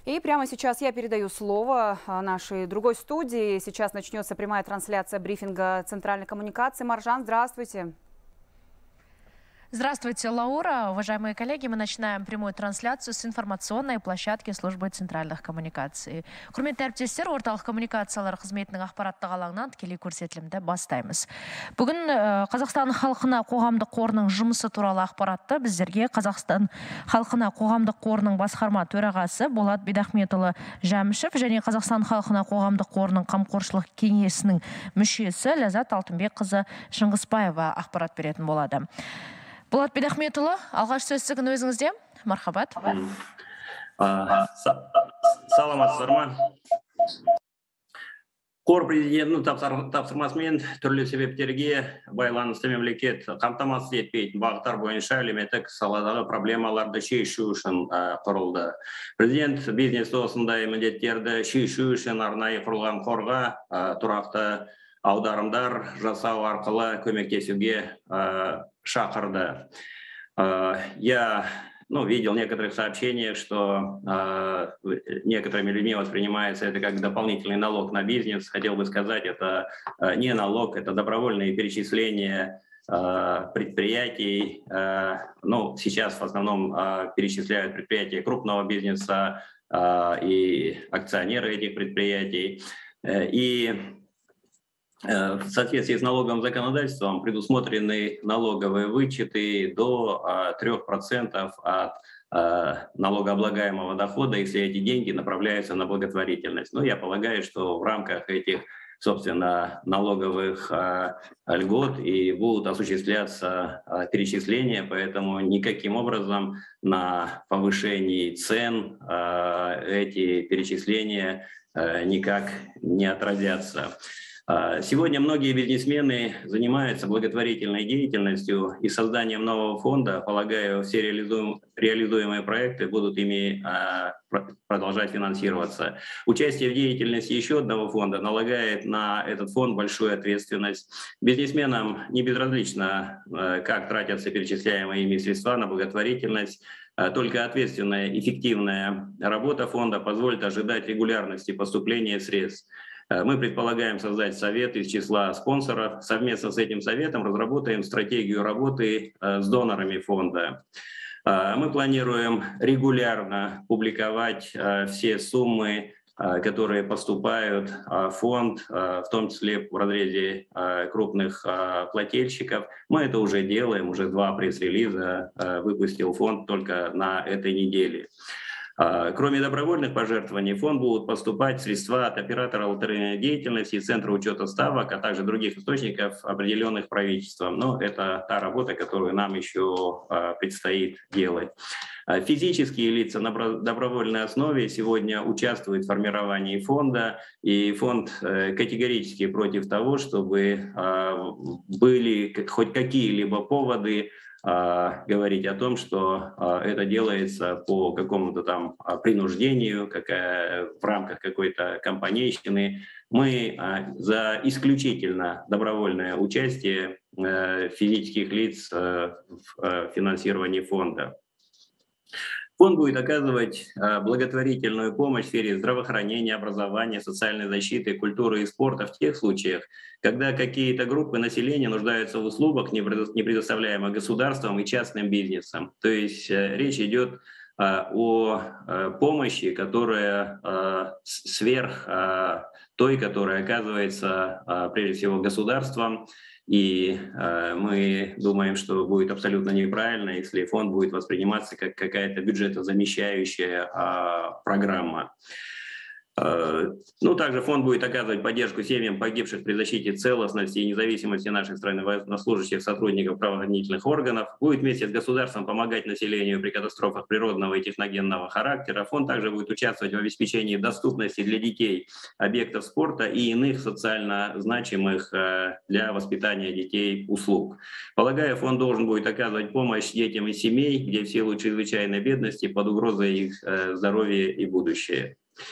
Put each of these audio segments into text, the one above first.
И прямо сейчас я передаю слово нашей другой студии. Сейчас начнется прямая трансляция брифинга Центральной коммуникации. Маржан, здравствуйте. Здравствуйте, Лаура. Уважаемые коллеги, мы начинаем прямую трансляцию с информационной площадки службы центральных коммуникаций. Құрметті әріптестер, орталық коммуникациялар қызметінің ақпараттық алаңынан тікелей көрсетілімді бастаймыз. Бүгін Қазақстан халқына қоғамдық қорының жұмысы туралы ақпаратты біздерге Қазақстан халқына қоғамдық қорының басқарма төрағасы Болат Бидахметұлы Жәмішев және Қазақстан халқына қоғамдық қорының қамқоршылық кеңесінің мүшесі Ләззат Алтынбекқызы Шыңғысбаева ақпарат беретін болады. Болат Бидахметұлы, алғаш сөз сіздің өзіңізде. Мархабат. Саламатсыздар ма? Қор президентінің тапсырмасымен түрлі себептерге байланысты мемлекет қамтамасыз етпейтін бағыттар бойынша әлеуметтік саладағы проблемаларды шешу үшін құрылды. Президент бизнесті осындай міндеттерді шешу үшін арнайы құрылған қорға тұрақты аударымдар жасау арқылы көмектесуге шақырды. Я видел в некоторых сообщениях, что некоторыми людьми воспринимается это как дополнительный налог на бизнес. Хотел бы сказать, это не налог, это добровольные перечисления предприятий. Сейчас в основном перечисляют предприятия крупного бизнеса и акционеры этих предприятий. И в соответствии с налоговым законодательством предусмотрены налоговые вычеты до 3% от налогооблагаемого дохода, если эти деньги направляются на благотворительность. Я полагаю, что в рамках этих, собственно, налоговых льгот и будут осуществляться перечисления, поэтому никаким образом на повышении цен эти перечисления никак не отразятся. Сегодня многие бизнесмены занимаются благотворительной деятельностью и созданием нового фонда. Полагаю, все реализуемые проекты будут ими продолжать финансироваться. Участие в деятельности еще одного фонда налагает на этот фонд большую ответственность. Бизнесменам не безразлично, как тратятся перечисляемые ими средства на благотворительность. Только ответственная, эффективная работа фонда позволит ожидать регулярности поступления средств. Мы предполагаем создать совет из числа спонсоров. Совместно с этим советом разработаем стратегию работы с донорами фонда. Мы планируем регулярно публиковать все суммы, которые поступают в фонд, в том числе в разрезе крупных плательщиков. Мы это уже делаем, уже 2 пресс-релиза выпустил фонд только на этой неделе. Кроме добровольных пожертвований, в фонд будут поступать средства от оператора лотерейной деятельности, Центра учета ставок, а также других источников, определенных правительством. Но это та работа, которую нам еще предстоит делать. Физические лица на добровольной основе сегодня участвуют в формировании фонда, и фонд категорически против того, чтобы были хоть какие-либо поводы говорить о том, что это делается по какому-то там принуждению, в рамках какой-то компанейщины. Мы за исключительно добровольное участие физических лиц в финансировании фонда. Фонд будет оказывать благотворительную помощь в сфере здравоохранения, образования, социальной защиты, культуры и спорта в тех случаях, когда какие-то группы населения нуждаются в услугах, не предоставляемых государством и частным бизнесом. То есть речь идет о помощи, которая сверх той, которая оказывается прежде всего государством. И мы думаем, что будет абсолютно неправильно, если фонд будет восприниматься как какая-то бюджетозамещающая программа. Также фонд будет оказывать поддержку семьям погибших при защите целостности и независимости нашей страны военнослужащих, сотрудников правоохранительных органов. Будет вместе с государством помогать населению при катастрофах природного и техногенного характера. Фонд также будет участвовать в обеспечении доступности для детей объектов спорта и иных социально значимых для воспитания детей услуг. Полагаю, фонд должен будет оказывать помощь детям из семей, где в силу чрезвычайной бедности под угрозой их здоровья и будущее.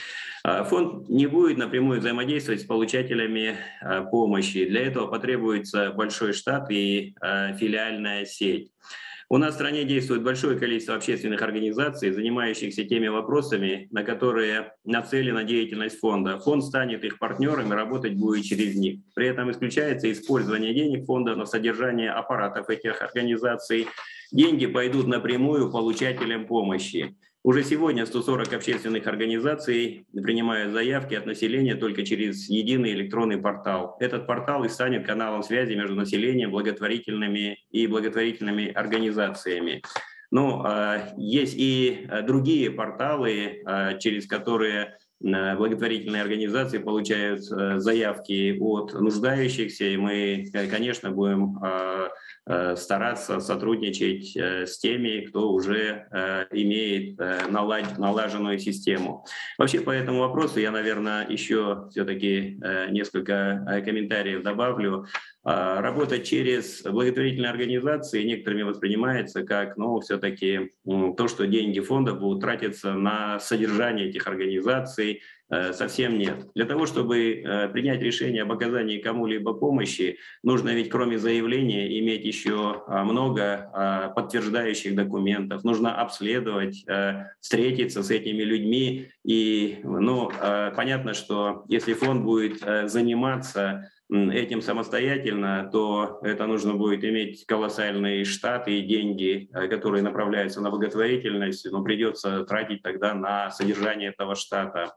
Фонд не будет напрямую взаимодействовать с получателями помощи. Для этого потребуется большой штат и филиальная сеть. У нас в стране действует большое количество общественных организаций, занимающихся теми вопросами, на которые нацелена деятельность фонда. Фонд станет их партнером и работать будет через них. При этом исключается использование денег фонда на содержание аппаратов этих организаций. Деньги пойдут напрямую получателям помощи. Уже сегодня 140 общественных организаций принимают заявки от населения только через единый электронный портал. Этот портал и станет каналом связи между населением, благотворительными организациями. Но есть и другие порталы, через которые благотворительные организации получают заявки от нуждающихся, и мы, конечно, будем стараться сотрудничать с теми, кто уже имеет налаженную систему. Вообще по этому вопросу я, наверное, еще все-таки несколько комментариев добавлю. Работать через благотворительные организации некоторыми воспринимается как, все-таки то, что деньги фонда будут тратиться на содержание этих организаций. Совсем нет. Для того, чтобы принять решение об оказании кому-либо помощи, нужно ведь кроме заявления иметь еще много подтверждающих документов. Нужно обследовать, встретиться с этими людьми. И понятно, что если фонд будет заниматься этим самостоятельно, то это нужно будет иметь колоссальный штат и деньги, которые направляются на благотворительность, но придется тратить тогда на содержание этого штата.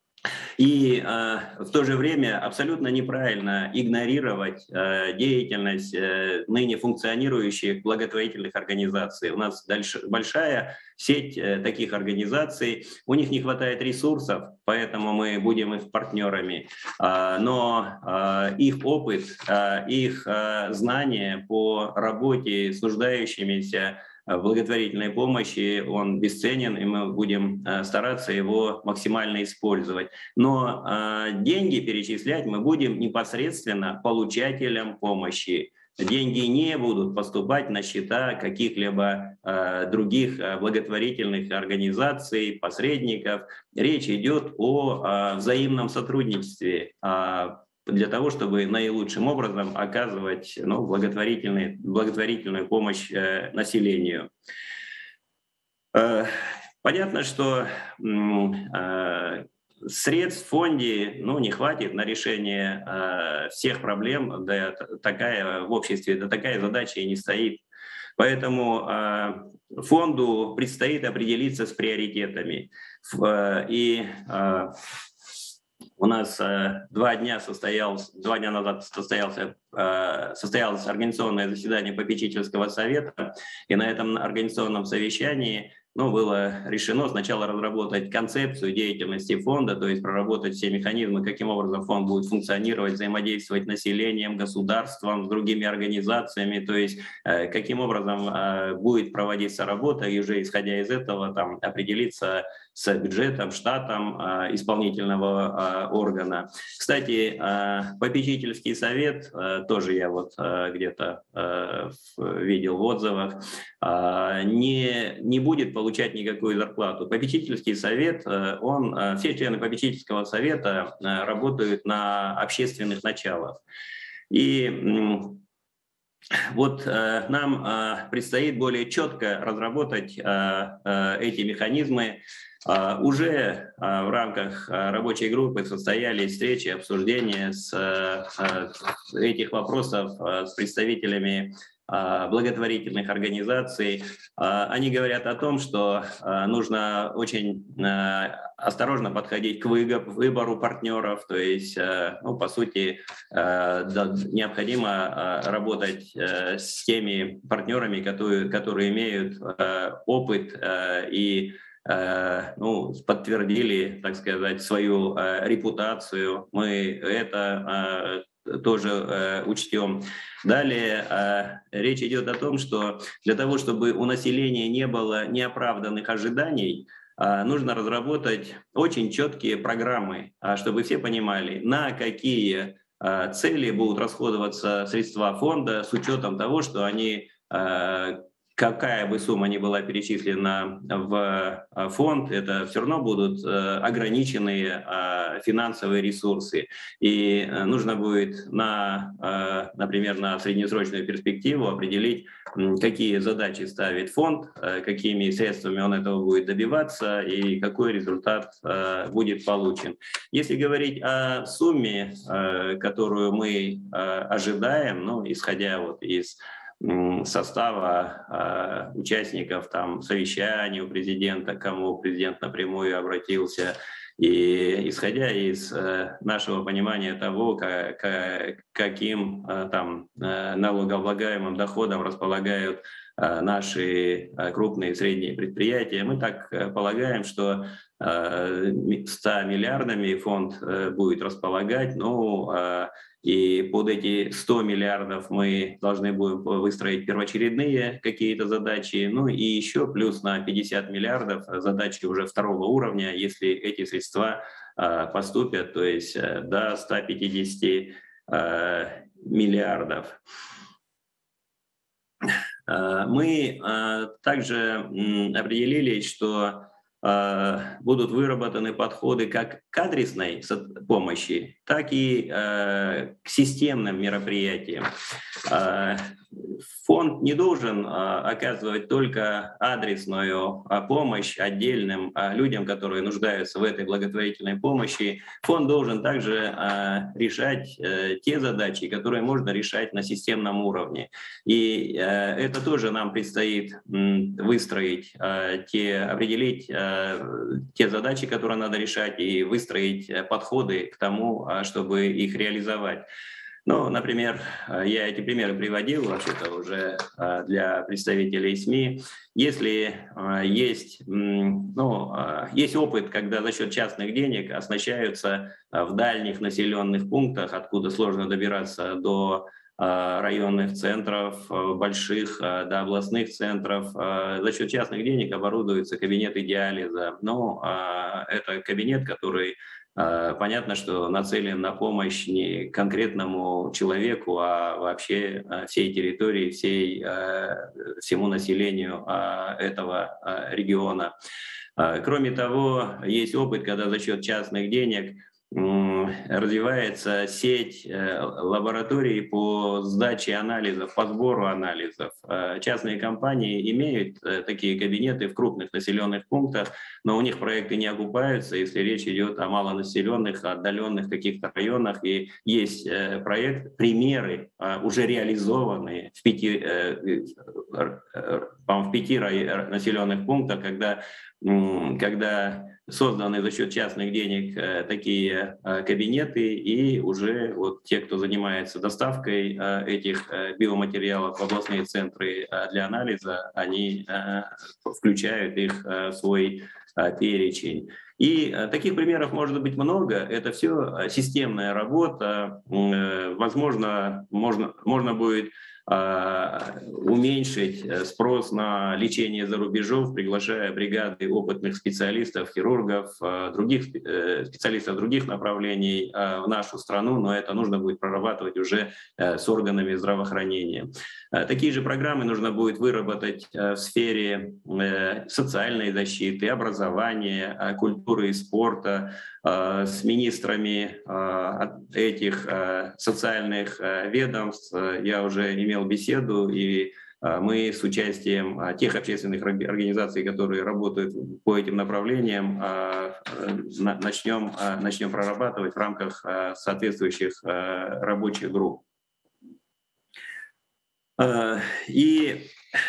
И в то же время абсолютно неправильно игнорировать деятельность ныне функционирующих благотворительных организаций. У нас большая сеть таких организаций, у них не хватает ресурсов, поэтому мы будем их партнерами. Но их опыт, их знания по работе с нуждающимися в благотворительной помощи, он бесценен, и мы будем стараться его максимально использовать. Но деньги перечислять мы будем непосредственно получателям помощи. Деньги не будут поступать на счета каких-либо других благотворительных организаций, посредников. Речь идет о взаимном сотрудничестве, для того, чтобы наилучшим образом оказывать благотворительную помощь населению. Понятно, что средств в фонде не хватит на решение всех проблем, в обществе такая задача и не стоит. Поэтому фонду предстоит определиться с приоритетами. У нас 2 дня назад состоялось организационное заседание попечительского совета, и на этом организационном совещании было решено сначала разработать концепцию деятельности фонда, то есть проработать все механизмы, каким образом фонд будет функционировать, взаимодействовать с населением, государством, с другими организациями, то есть каким образом будет проводиться работа, и уже исходя из этого определиться с бюджетом, штатом исполнительного органа. Кстати, попечительский совет, тоже я где-то видел в отзывах, не будет получать никакую зарплату. Попечительский совет, все члены попечительского совета работают на общественных началах. И нам предстоит более четко разработать эти механизмы. Уже в рамках рабочей группы состоялись встречи, обсуждения этих вопросов с представителями благотворительных организаций. Они говорят о том, что нужно очень осторожно подходить к выбору партнеров, то есть, по сути, необходимо работать с теми партнерами, которые имеют опыт и подтвердили, так сказать, свою репутацию. Мы это тоже учтем. Далее речь идет о том, что для того, чтобы у населения не было неоправданных ожиданий, нужно разработать очень четкие программы, чтобы все понимали, на какие цели будут расходоваться средства фонда с учетом того, что они какая бы сумма ни была перечислена в фонд, это все равно будут ограниченные финансовые ресурсы. И нужно будет, например, на среднесрочную перспективу определить, какие задачи ставит фонд, какими средствами он этого будет добиваться и какой результат будет получен. Если говорить о сумме, которую мы ожидаем, ну, исходя вот из состава участников там совещаний у президента, к кому президент напрямую обратился, и исходя из нашего понимания того, каким там налогооблагаемым доходом располагают наши крупные и средние предприятия, мы так полагаем, что 100 миллиардами фонд будет располагать, ну, и под эти 100 миллиардов мы должны будем выстроить первоочередные какие-то задачи, ну и еще плюс на 50 миллиардов задачи уже второго уровня, если эти средства поступят, то есть до 150 миллиардов. Мы также определились, что будут выработаны подходы как к адресной помощи, так и к системным мероприятиям. Фонд не должен оказывать только адресную помощь отдельным людям, которые нуждаются в этой благотворительной помощи. Фонд должен также решать те задачи, которые можно решать на системном уровне. И это тоже нам предстоит выстроить, определить те задачи, которые надо решать, и выстроить подходы к тому, чтобы их реализовать. Ну, например, я эти примеры приводил вообще-то уже для представителей СМИ. Если есть опыт, когда за счет частных денег оснащаются в дальних населенных пунктах, откуда сложно добираться до районных центров, больших, до областных центров. За счет частных денег оборудуются кабинеты диализа. Но это кабинет, который, понятно, что нацелен на помощь не конкретному человеку, а вообще всей территории, всему населению этого региона. Кроме того, есть опыт, когда за счет частных денег развивается сеть лабораторий по сдаче анализов, по сбору анализов. Частные компании имеют такие кабинеты в крупных населенных пунктах, но у них проекты не окупаются, если речь идет о малонаселенных, отдаленных каких-то районах. И есть примеры, уже реализованные в 5 населенных пунктах, когда созданы за счет частных денег такие кабинеты, и уже вот те, кто занимается доставкой этих биоматериалов в областные центры для анализа, они включают их в свой перечень. И таких примеров может быть много. Это все системная работа. Возможно, можно будет уменьшить спрос на лечение за рубежом, приглашая бригады опытных специалистов, хирургов, других специалистов других направлений в нашу страну, но это нужно будет прорабатывать уже с органами здравоохранения. Такие же программы нужно будет выработать в сфере социальной защиты, образования, культуры и спорта, с министрами этих социальных ведомств. Я уже имел беседу, и мы с участием тех общественных организаций, которые работают по этим направлениям, начнем прорабатывать в рамках соответствующих рабочих групп. И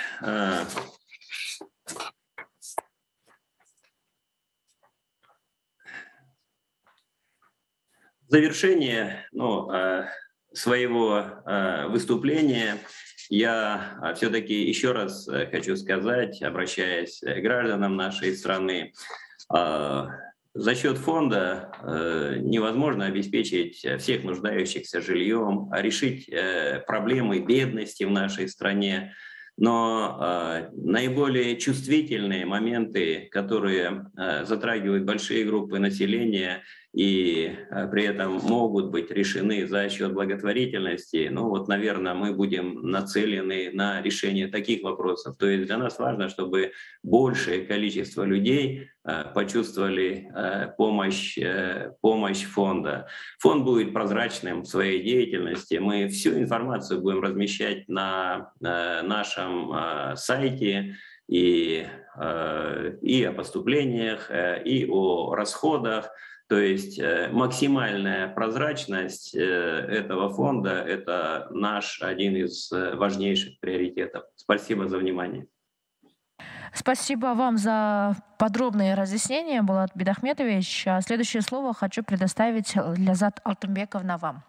в завершение своего выступления я все-таки еще раз хочу сказать, обращаясь к гражданам нашей страны, за счет фонда невозможно обеспечить всех нуждающихся жильем, решить проблемы бедности в нашей стране. Но наиболее чувствительные моменты, которые затрагивают большие группы населения, и при этом могут быть решены за счет благотворительности, ну вот, наверное, мы будем нацелены на решение таких вопросов. То есть для нас важно, чтобы большее количество людей почувствовали помощь фонда. Фонд будет прозрачным в своей деятельности. Мы всю информацию будем размещать на нашем сайте и о поступлениях, и о расходах. То есть максимальная прозрачность этого фонда – это наш один из важнейших приоритетов. Спасибо за внимание. Спасибо вам за подробные разъяснения, Булат Бидахметович. Следующее слово хочу предоставить Лязат Алтынбековна вам.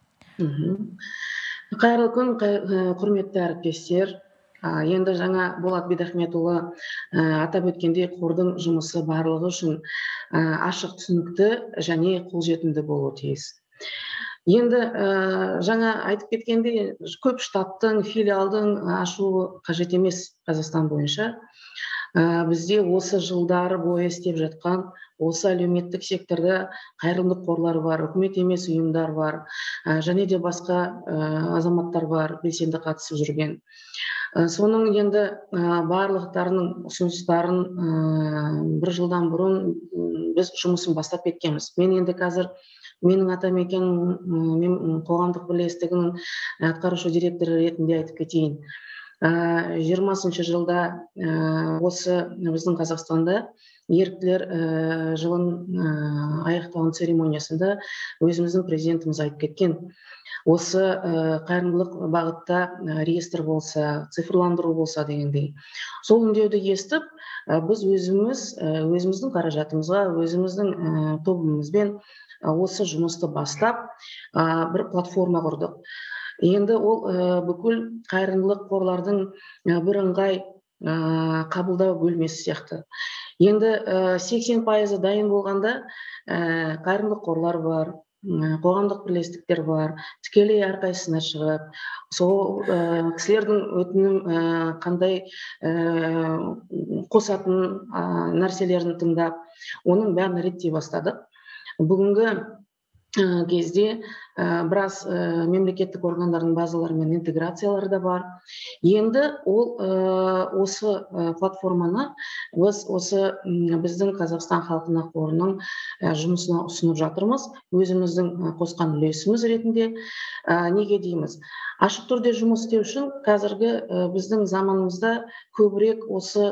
Қайырлы күн, құрметті әріптестер. Енді жаңа Булат Бидахметұлы атап өткендей, қордың жұмысы барлығы үшін ашық, түсінікті және қолжетімді болуы тиіс. Енді жаңа айтып кеткендей, көп штаттың, филиалдың ашуы қажет емес Қазақстан бойынша. Бізде осы жылдары бойы істеп жатқан, осы әлеуметтік секторда қайырымдылық қорлар бар, үкімет емес ұйымдар бар, және де басқа азаматтар бар, белсенді қатысып жүрген. Соның енді барлықтарының ұсыныстарын бір жылдан бұрын біз жұмысын бастап кеткенбіз. Мен енді қазір менің атамекен қоғамдық бірлестігінің атқарушы директоры ретінде айтып кетейін. 20 жылда осы біздің Қазақстанда еріктілер жылын аяқталған церемониясында өзіміздің президентіміз айтып кеткен. Осы қайырымдылық бағытта реестр болса, цифрландыру болса дегендей. Сол үндеуді естіп, біз өзіміздің қаражатымызға, өзіміздің тобымызбен осы жұмысты бастап, бір платформа құрдық. Енді ол бүкіл қайырымдылық қорлардың бірыңғай қабылдау бөлмесі сияқты. Енді 80% дайын болғанда қайырымдылық қорлар бар, қоғамдық бірлестіктер бар, тікелей әрқайсысына шығып, сол кісілердің өтінім қандай қосатын нәрселерін тыңдап, оның бәрін реттей бастадық. Бүгінгі кезде біраз мемлекеттік органдардың базаларымен интеграциялары да бар. Енді осы платформаны біз біздің Қазақстан халқына қорының жұмысына ұсынып жатырмыз. Өзіміздің қосқан үлесіміз ретінде. Неге дейміз? Ашық түрде жұмыс істеу үшін қазіргі біздің заманымызда көбірек осы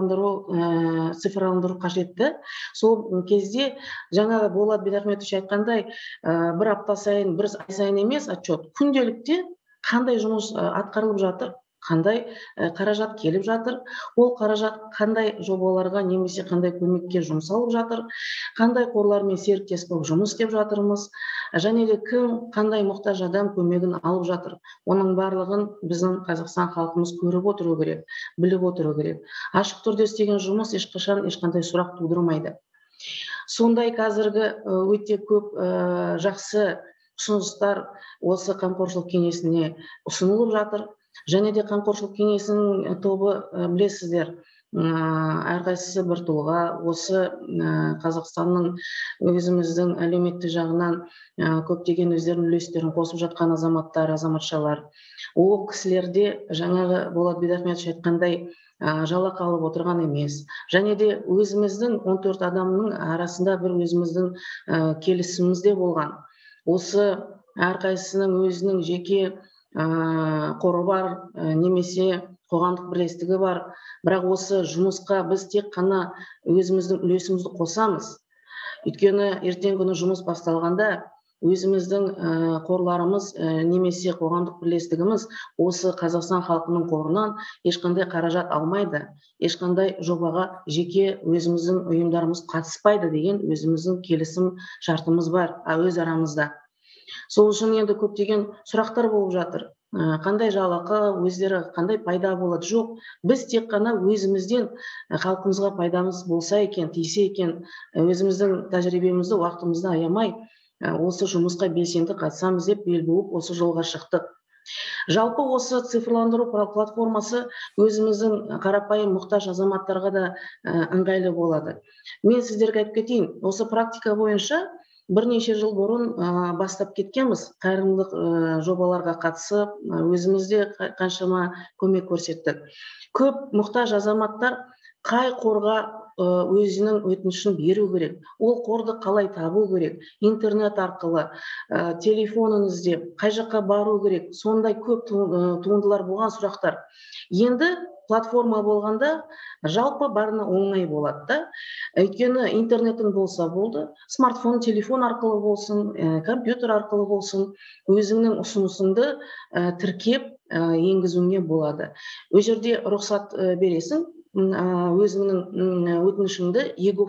цифрландыру қажетті. Сол кезде жаңағы Булат Бидахметович айтқандай, бір апта сайын, бір ай сайын емес, отчет. Күнделікте қандай жұмыс атқарылып жатыр, қандай қаражат келіп жатыр, ол қаражат қандай жобаларға немесе қандай көмекке жұмсалып жатыр, қандай қорлармен серіктес болып жұмыс істеп жатырмыз, және де кім қандай мұқтаж адам көмегін алып жатыр. Оның барлығын біздің Қазақстан халқымыз көріп отыру керек, біліп отыру керек. Ашық түрде істеген жұмыс ешқандай сұрақ тудырмайды. Сондай қазіргі өте көп жақсы ұсыныстар осы қамқоршылық кеңесіне ұсынылып жатыр. Және де қамқоршылық кеңесінің тобы білесіздер, әрқайсысы бір тұлға, осы Қазақстанның өзіміздің әлеуметтік жағынан көптеген өздерінің үлестерін қосып жатқан азаматтар, азаматшалар. Ол кісілерде жаңағы Булат Бидахметович айтқандай жалақы алып отырған емес. Және де өзіміздің 14 адамның арасында бір өзіміздің келісімімізде болған. Осы әрқайсысының өзінің жеке қоры бар, немесе қоғамдық бірлестігі бар. Бірақ осы жұмысқа біз тек қана өзіміздің үлесімізді қосамыз. Өйткені ертеңгі күні жұмыс басталғанда өзіміздің қорларымыз немесе қоғамдық бірлестігіміз осы Қазақстан халқының қорынан ешқандай қаражат алмайды, ешқандай жобаға жеке өзіміздің ұйымдарымыз қатыспайды деген өзіміздің келісім шартымыз бар өз арамызда. Сол үшін енді көптеген сұрақтар болып жатыр. Қандай жалақы, өздері қандай пайда болады? Жоқ, біз тек қана өзімізден халқымызға пайдамыз болса екен, тисе екен, өзіміздің тәжірибемізді, уақытымызды аямай, осы жұмысқа белсенді қатысамыз деп бел буып осы жолға шықтық. Жалпы осы цифрландыру платформасы өзіміздің қарапайым мұқтаж азаматтарға да ыңғайлы болады. Мен сіздерге айтып кетейін, осы практика бойынша бірнеше жыл бұрын бастап кеткенбіз, қайырымдылық жобаларға қатысып, өзімізде қаншама көмек көрсеттік. Көп мұқтаж азаматтар қай қорға өзінің өтінішін беру керек, ол қорды қалай табу керек, интернет арқылы, телефонын іздеп, қай жаққа бару керек, сондай көп туындылар болған сұрақтар. Енді платформа болғанда жалпы барына оңай болады да. Өйткені интернетің болса болды, смартфон, телефон арқылы болсын, компьютер арқылы болсын, өзіңнің ұсынысыңды тіркеп енгізуіңе болады. Ол жерде рұқсат бересің, өзіңнің өтінішіңді ЕГОВ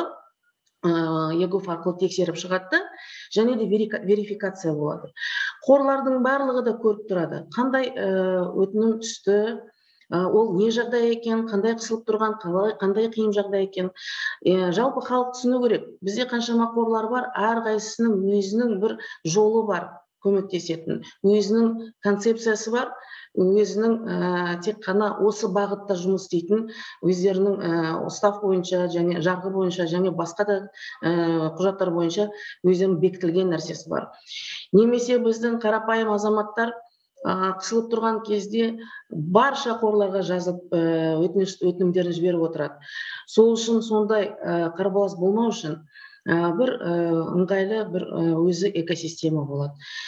арқылы тексеріп шығады, және де верификация болады. Қорлардың барлығы да көріп тұрады, қандай өтінім түсті, ол не жағдай екен, қандай қысылып тұрған, қандай қиын жағдай екен. Жалпы халық түсіну керек. Бізде қаншама қорлар бар, әрқайсысының өзінің бір жолы бар көмектесетін, өзінің концепциясы бар, өзінің тек қана осы бағытта жұмыс істейтін, өздерінің устав бойынша және жарғы бойынша және басқа да құжаттар бойынша өздерінің бекітілген нәрсесі бар. Немесе біздің қарапайым азаматтар қысылып тұрған кезде барша қорларға жазып өтінімдерін жіберіп отырады. Сол үшін сондай қарбалас болмау үшін бір ыңғайлы бір өзі экосистема болады.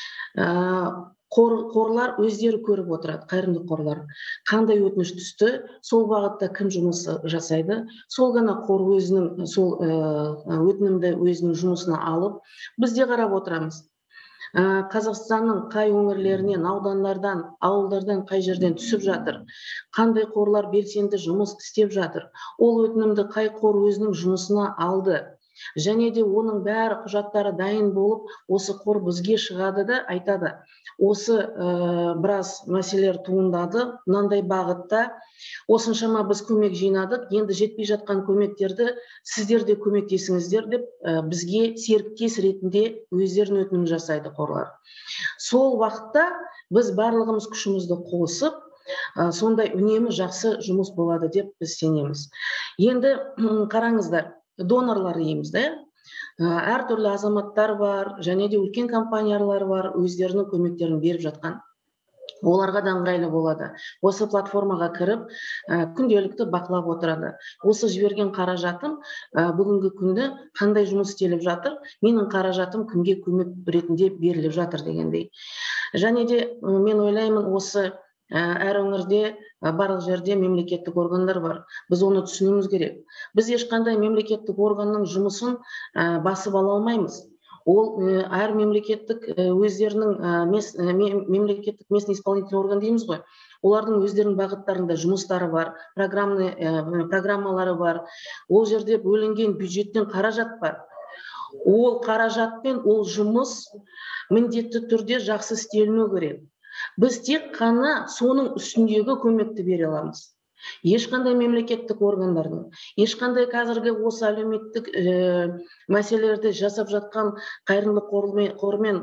Қорлар өздері көріп отырады, қайырымдылық қорлар. Қандай өтініш түсті, сол бағытта кім жұмыс жасайды, сол ғана қор өзінің сол өтінімді өзінің жұмысына алып, бізде қарап отырамыз. Қазақстанның қай өңірлерінен, аудандардан, ауылдардан, қай жерден түсіп жатыр, қандай қорлар белсенді жұмыс істеп жатыр, ол өтінімді қай қор өзінің жұмысына алды, және де оның бәрі құжаттары дайын болып, осы қор бізге шығады да айтады, осы біраз мәселелер туындады, мынандай бағытта, осыншама біз көмек жинадық, енді жетпей жатқан көмектерді сіздер де көмектесіңіздер деп бізге серіктес ретінде өздерін өтінім жасайды қорлар. Сол уақытта біз барлығымыз күшімізді қосып, сондай үнемі жақсы жұмыс болады деп біз сенеміз. Енді қараңыздар, донорлар дейміз, да? Әртүрлі азаматтар бар, және де үлкен компаниялар бар, өздерінің көмектерін беріп жатқан. Оларға да ыңғайлы болады. Осы платформаға кіріп, күнделікті бақылап отырады. Осы жіберген қаражатым бүгінгі күнді қандай жұмыс істеліп жатыр, менің қаражатым кімге көмек ретінде беріліп жатыр дегендей. Және де мен ойлаймын, осы әр өңірде, барлық жерде мемлекеттік органдар бар. Біз оны түсінуіміз керек. Біз ешқандай мемлекеттік органның жұмысын басып ала алмаймыз. Ол әр мемлекеттік өздерінің мемлекеттік местный исполнительный орган дейміз ғой. Олардың өздерінің бағыттарында жұмыстары бар, программалары бар. Ол жерде бөлінген бюджеттен қаражат бар. Ол қаражатпен ол жұмыс міндетті түрде жақсы істеліну керек. Біз тек қана соның үстіндегі көмекті бере аламыз. Ешқандай мемлекеттік органдардың, ешқандай қазіргі осы әлеуметтік мәселелерді жасап жатқан қайырымдылық қормен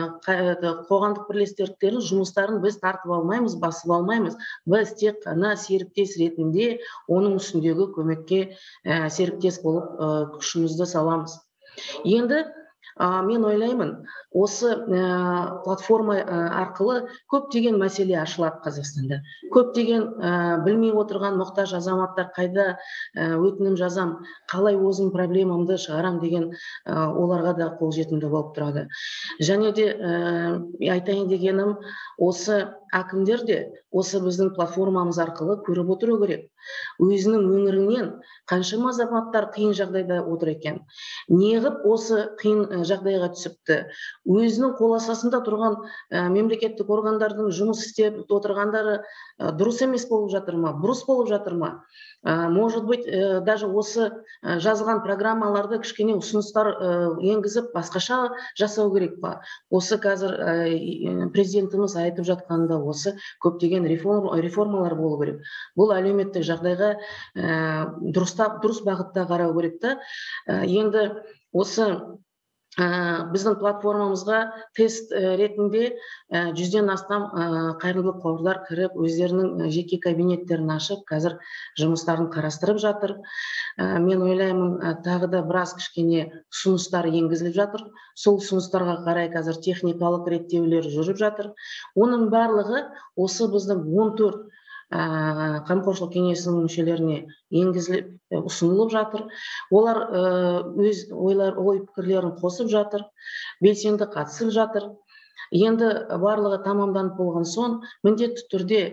қоғамдық бірлестіктердің жұмыстарын біз тартып алмаймыз, басып алмаймыз. Біз тек қана серіктес ретінде оның үстіндегі көмекке серіктес болып күшімізді саламыз. Енді мен ойлаймын, осы платформа арқылы көптеген мәселе ашылады Қазақстанда. Көптеген білмей отырған мұқтаж азаматтар қайда өтінім жазам, қалай өзім проблемамды шығарам деген оларға да қолжетімді болып тұрады. Және де айтайын дегенім, осы әкімдер де осы біздің платформамыз арқылы көріп отыру керек. Өзінің өңірінен қаншама азаматтар қиын жағдайда отыр екен. Неғып осы қиын жағдайға түсіпті? Өзінің қол астында тұрған мемлекеттік органдардың жұмыс істеп отырғандары дұрыс емес болып жатыр ма, бұрыс болып жатыр ма? Может быть, даже осы жазылған программаларды кішкене ұсыныстар енгізіп, басқаша жасау керек па? Осы қазір президентіміз айтып жатқанда осы көптеген реформалар болу керек. Бұл әлеуметтік жағдайға дұрыс бағытта қарау керек та. Енді осы біздің платформамызға тест ретінде 100-ден астам қайырымдылық қорлар кіріп, өздерінің жеке кабинеттерін ашып, қазір жұмыстарын қарастырып жатыр. Мен ойлаймын, тағы да біраз кішкене ұсыныстар енгізіліп жатыр. Сол ұсыныстарға қарай қазір техникалық реттеулер жүріп жатыр. Оның барлығы осы біздің 14 қамқоршылық кеңесінің мүшелеріне енгізіліп, ұсынылып жатыр. Олар өз ой пікірлерін қосып жатыр, белсенді қатысып жатыр. Енді барлығы тамамданып болған соң, міндетті түрде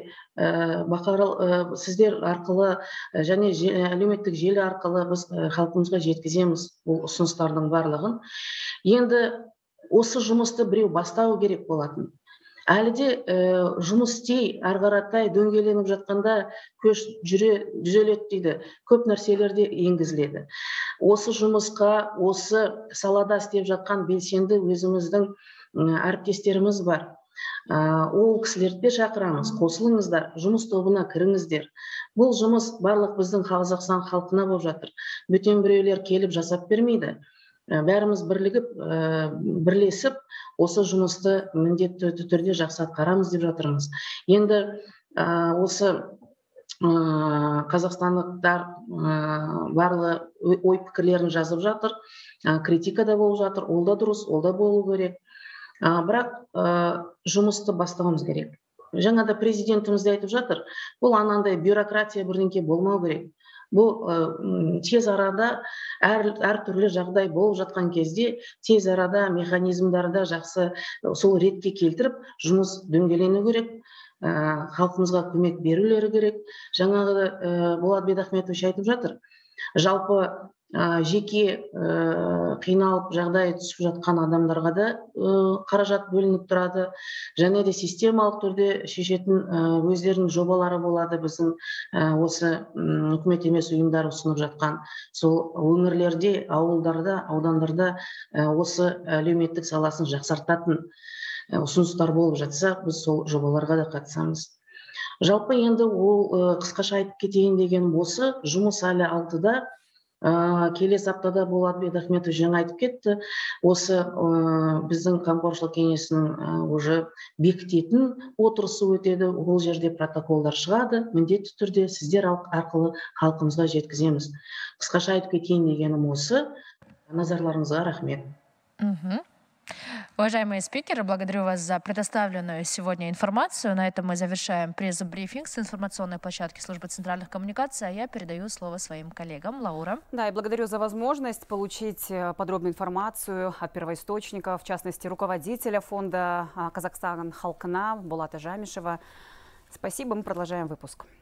сіздер арқылы және әлеуметтік желі арқылы біз халқымызға жеткіземіз бұл ұсыныстардың барлығын. Енді осы жұмысты біреу бастау керек болатын. Әлі де жұмыс істей, арғаратай дөңгеленіп жатқанда көш жүзеледі дейді. Көп нәрселерде енгізіледі. Осы жұмысқа, осы салада істеп жатқан белсенді өзіміздің әріптестеріміз бар. Ол кісілерді шақырамыз, қосылыңыздар, жұмыс тобына кіріңіздер. Бұл жұмыс барлық біздің Қазақстан халқына болып жатыр. Бөтен біреулер келіп жасап бермейді. Бәріміз бірлесіп, осы жұмысты міндетті түрде жақсы атқарамыз деп жатырмыз. Енді осы қазақстандықтар барлы ой пікірлерін жазып жатыр, критика да болып жатыр, ол да дұрыс, ол да болу керек. Бірақ жұмысты бастауымыз керек. Жаңада президентіміз де айтып жатыр, бұл анандай бюрократия бірдеңке болмау керек. Бұл тез арада әртүрлі жағдай болып жатқан кезде тез арада механизмдарды жақсы сол ретке келтіріп, жұмыс дөңгелену керек, халқымызға көмек берулері керек. Жаңағы Болат Бекахметович айтып жатыр, жалпы жеке қиналып жағдай түсіп жатқан адамдарға да қаражат бөлініп тұрады. Және де системалық түрде шешетін өздерінің жобалары болады. Біздің осы үкімет емес ұйымдар ұсынып жатқан сол өңірлерде, ауылдарда, аудандарда осы әлеуметтік саласын жақсартатын ұсыныстар болып жатса, біз сол жобаларға да қатысамыз. Жалпы енді ол қысқаша айтып кетейін деген осы, жұмыс әлі алдыда. Келесі аптада Болат Бекахметов жаңа айтып кетті, осы біздің қамқоршылық кеңесінің уже бекітетін отырысы өтеді, ол жерде протоколдар шығады, міндетті түрде сіздер арқылы халқымызға жеткіземіз. Қысқаша айтып кетейін дегенім осы. Назарларыңызға рахмет. Уважаемые спикеры, благодарю вас за предоставленную сегодня информацию. На этом мы завершаем пресс-брифинг с информационной площадки Службы центральных коммуникаций. А я передаю слово своим коллегам. Лаура. Да, и благодарю за возможность получить подробную информацию от первоисточника, в частности, руководителя фонда Казахстан Халкына Болата Жамишева. Спасибо, мы продолжаем выпуск.